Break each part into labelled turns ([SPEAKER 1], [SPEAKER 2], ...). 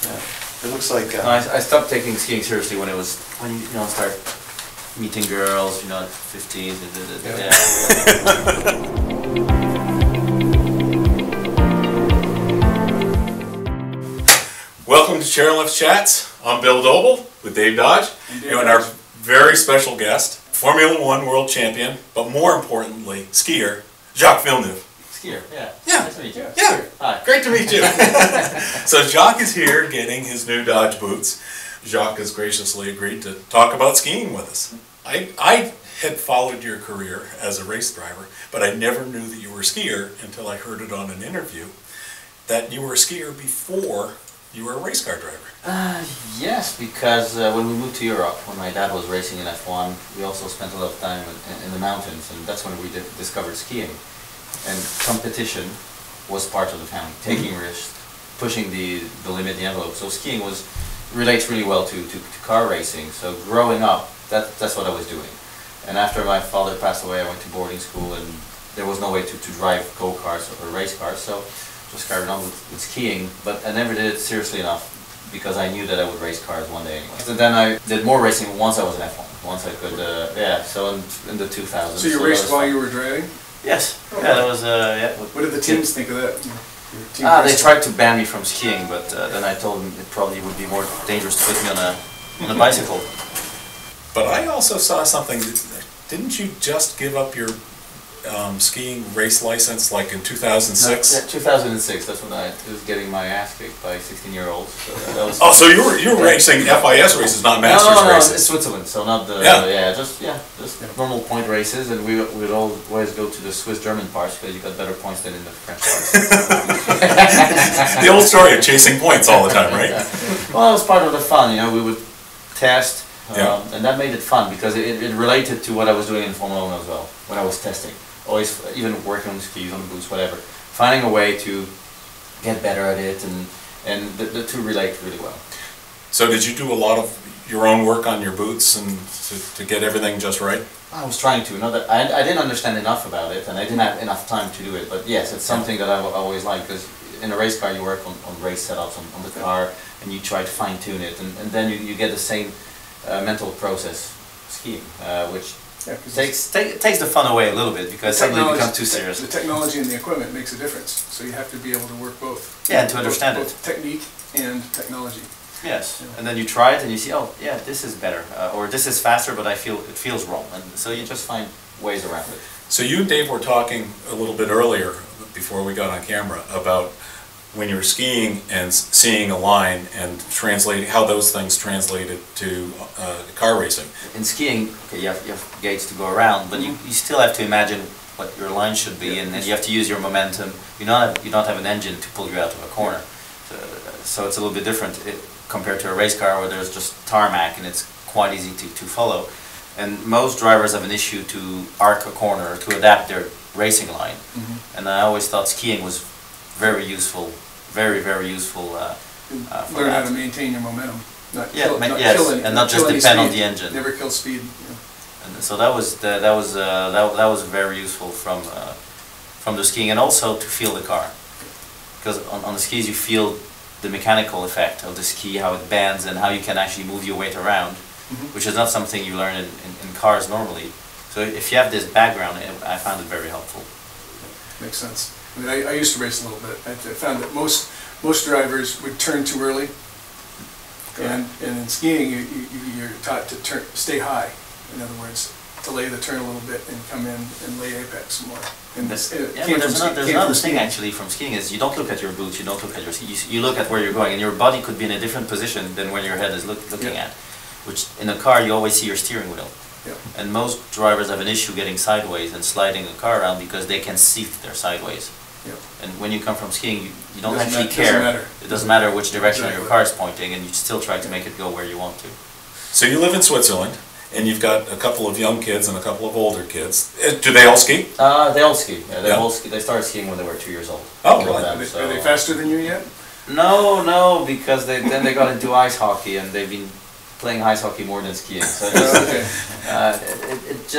[SPEAKER 1] It looks like.
[SPEAKER 2] I stopped taking skiing seriously when you start meeting girls, at 15. Yeah.
[SPEAKER 3] Welcome to Chairlift Chats. I'm Bill Doble with Dave Dodge and our very special guest, Formula 1 world champion, but more importantly, skier, Jacques Villeneuve.
[SPEAKER 2] Skier, yeah.
[SPEAKER 3] Nice
[SPEAKER 2] to meet you.
[SPEAKER 3] Yeah.
[SPEAKER 2] Hi.
[SPEAKER 3] Great to meet you. So Jacques is here getting his new Dodge boots. Jacques has graciously agreed to talk about skiing with us. I had followed your career as a race driver, but I never knew that you were a skier until I heard it on an interview, that you were a skier before you were a race car driver.
[SPEAKER 2] Yes, because when we moved to Europe, when my dad was racing in F1, we also spent a lot of time in the mountains, and that's when we discovered skiing. And competition was part of the family, taking risks, pushing the limit, the envelope. So skiing relates really well to car racing. So growing up, that's what I was doing. And after my father passed away, I went to boarding school, and there was no way to drive go-karts or race cars. So just carried on with skiing, but I never did it seriously enough because I knew that I would race cars one day anyway. So then I did more racing once I was in F1, once I could, so in the 2000s.
[SPEAKER 1] So you raced while you were driving?
[SPEAKER 2] Yes.
[SPEAKER 1] Oh,
[SPEAKER 2] yeah, that was, yeah.
[SPEAKER 1] What did the teams think of that?
[SPEAKER 2] They tried to ban me from skiing, but then I told them it probably would be more dangerous to put me on a bicycle.
[SPEAKER 3] But I also saw something, didn't you just give up your skiing race license like in 2006?
[SPEAKER 2] No, yeah, 2006, that's when I was getting my ass kicked by 16-year-olds.
[SPEAKER 3] So so you were racing FIS races, not Masters races?
[SPEAKER 2] No, it's Switzerland, so not the, just normal point races, and we would always go to the Swiss-German parts because you got better points than in the French parts.
[SPEAKER 3] The old story of chasing points all the time, right?
[SPEAKER 2] Well, it was part of the fun, we would test, and that made it fun because it related to what I was doing in Formula 1 as well, when I was testing. Always, even working on the skis, on the boots, whatever, finding a way to get better at it, and the two relate really well.
[SPEAKER 3] So did you do a lot of your own work on your boots and to get everything just right?
[SPEAKER 2] I was trying to. I didn't understand enough about it, and I didn't have enough time to do it. But yes, it's something that I always like, because in a race car you work on race setups on the car, and you try to fine tune it, and then you get the same mental process skiing, which takes the fun away a little bit, because suddenly it becomes too serious.
[SPEAKER 1] The technology and the equipment makes a difference, so you have to be able to work both.
[SPEAKER 2] Yeah, and to understand
[SPEAKER 1] both technique and technology.
[SPEAKER 2] Yes, and then you try it and you see, oh yeah, this is better, or this is faster, but it feels wrong, and so you just find ways around it.
[SPEAKER 3] So you and Dave were talking a little bit earlier, before we got on camera, about when you were skiing and seeing a line and translating how those things translated to car racing.
[SPEAKER 2] In skiing, okay, you have gates to go around, but you still have to imagine what your line should be, and then you have to use your momentum. You don't have an engine to pull you out of a corner, so it's a little bit different compared to a race car where there's just tarmac and it's quite easy to follow. And most drivers have an issue to arc a corner, to adapt their racing line. And I always thought skiing was very useful. Very, very useful.
[SPEAKER 1] Learn how to maintain your momentum,
[SPEAKER 2] and not just depend on the engine.
[SPEAKER 1] Never kill speed.
[SPEAKER 2] And so that was very useful from the skiing, and also to feel the car, because on the skis you feel the mechanical effect of the ski, how it bends, and how you can actually move your weight around, which is not something you learn in cars normally. So if you have this background, I found it very helpful.
[SPEAKER 1] Makes sense. I mean, I used to race a little bit. I found that most drivers would turn too early, and in skiing you're taught to
[SPEAKER 2] stay high.
[SPEAKER 1] In other words, delay the turn a little bit and come in and lay apex more. And
[SPEAKER 2] there's another thing actually from skiing is you don't look at your boots, you don't look at your skis, you look at where you're going, and your body could be in a different position than where your head is looking at. Which in a car you always see your steering wheel. And most drivers have an issue getting sideways and sliding a car around because they can see they're sideways. And when you come from skiing, you don't actually care. It doesn't matter which direction your car is pointing, and you still try to make it go where you want to.
[SPEAKER 3] So you live in Switzerland, and you've got a couple of young kids and a couple of older kids. Do they all ski?
[SPEAKER 2] They all ski. Yeah, they all ski. They started skiing when they were 2 years old.
[SPEAKER 3] Oh, really?
[SPEAKER 1] Are they faster than you yet?
[SPEAKER 2] No, because then they got into ice hockey, and they've been playing ice hockey more than skiing. So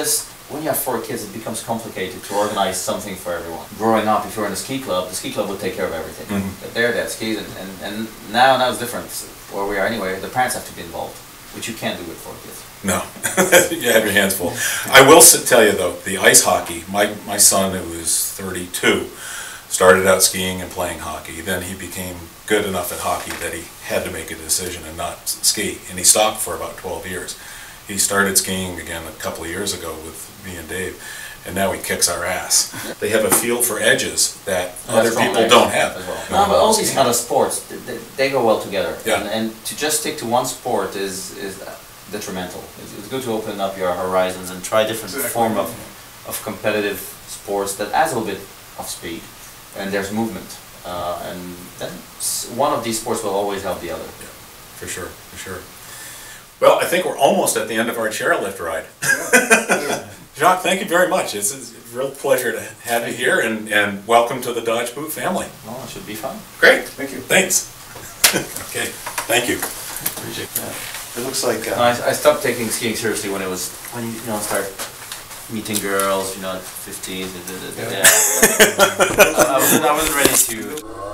[SPEAKER 2] when you have 4 kids, it becomes complicated to organize something for everyone. Growing up, if you're in a ski club, the ski club would take care of everything. They're that skis, and now it's different. Where we are anyway, the parents have to be involved, which you can't do with 4 kids.
[SPEAKER 3] No, you have your hands full. I will tell you though, the ice hockey, my son, who is 32, started out skiing and playing hockey. Then he became good enough at hockey that he had to make a decision and not ski, and he stopped for about 12 years. He started skiing again a couple of years ago with me and Dave, and now he kicks our ass. They have a feel for edges that other people don't have.
[SPEAKER 2] As well. No, but all these kind of sports, they go well together.
[SPEAKER 3] Yeah.
[SPEAKER 2] And to just stick to one sport is detrimental. It's good to open up your horizons and try different form of competitive sports that adds a little bit of speed, and there's movement. And then one of these sports will always help the other.
[SPEAKER 3] Yeah, for sure, for sure. Well, I think we're almost at the end of our chairlift ride.
[SPEAKER 1] Yeah.
[SPEAKER 3] Jacques, thank you very much. It's a real pleasure to have you here, and welcome to the Dodge Boot family.
[SPEAKER 2] Well, it should be fun.
[SPEAKER 3] Great.
[SPEAKER 1] Thank you.
[SPEAKER 3] Thanks. Okay, thank you.
[SPEAKER 2] Appreciate that.
[SPEAKER 4] It looks like
[SPEAKER 2] I stopped taking skiing seriously when you start meeting girls, at 15. Yeah. I wasn't ready to.